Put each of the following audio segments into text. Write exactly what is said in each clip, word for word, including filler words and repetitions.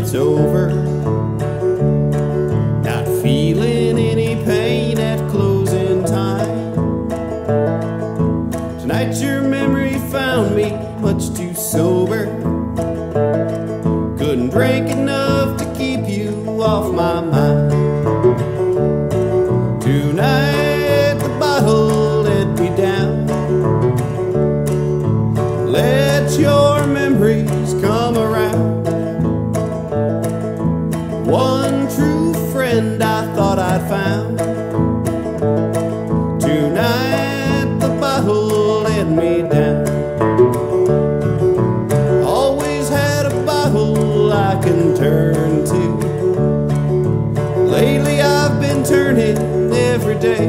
it's over. Not feeling any pain at closing time. Tonight your memory found me much too sober. Couldn't drink enough to keep you off my mind. Tonight the bottle let me down. Let your memories come around. One true friend I thought I'd found. Tonight the bottle let me down. Always had a bottle I can turn to. Lately I've been turning every day.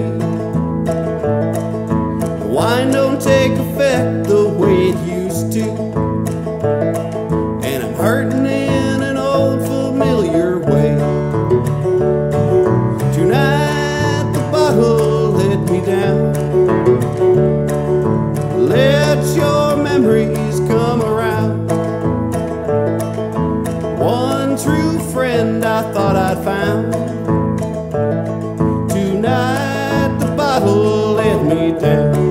The wine don't take effect the way it used to, and I'm hurting in an old familiar way. Tonight the bottle let me down. Let your memories come around. One true friend I thought I'd found. Tonight the bottle let me down.